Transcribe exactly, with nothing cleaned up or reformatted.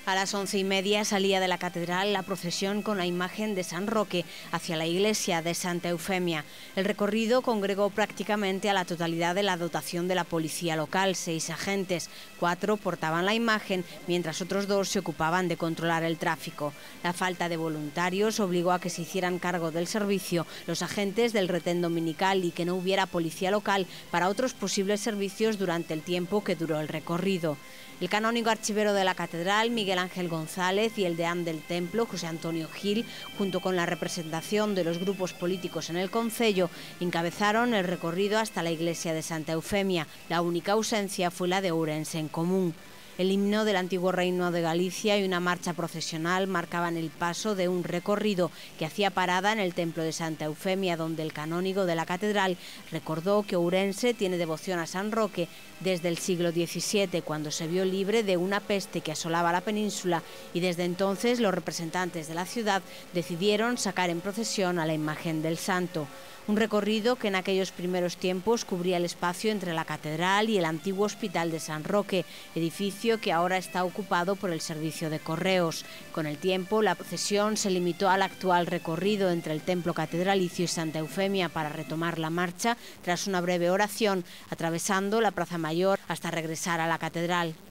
A las once y media salía de la catedral la procesión con la imagen de San Roque hacia la iglesia de Santa Eufemia. El recorrido congregó prácticamente a la totalidad de la dotación de la policía local, seis agentes. Cuatro portaban la imagen, mientras otros dos se ocupaban de controlar el tráfico. La falta de voluntarios obligó a que se hicieran cargo del servicio los agentes del retén dominical y que no hubiera policía local para otros posibles servicios durante el tiempo que duró el recorrido. El canónigo archivero de la catedral, Miguel Ángel González, y el deán del templo, José Antonio Gil, junto con la representación de los grupos políticos en el concello, encabezaron el recorrido hasta la iglesia de Santa Eufemia. La única ausencia fue la de Ourense en Común. El himno del antiguo Reino de Galicia y una marcha procesional marcaban el paso de un recorrido que hacía parada en el templo de Santa Eufemia, donde el canónigo de la catedral recordó que Ourense tiene devoción a San Roque desde el siglo diecisiete, cuando se vio libre de una peste que asolaba la península, y desde entonces los representantes de la ciudad decidieron sacar en procesión a la imagen del santo. Un recorrido que en aquellos primeros tiempos cubría el espacio entre la catedral y el antiguo Hospital de San Roque, edificio que ahora está ocupado por el servicio de correos. Con el tiempo, la procesión se limitó al actual recorrido entre el templo catedralicio y Santa Eufemia para retomar la marcha tras una breve oración, atravesando la Plaza Mayor hasta regresar a la catedral.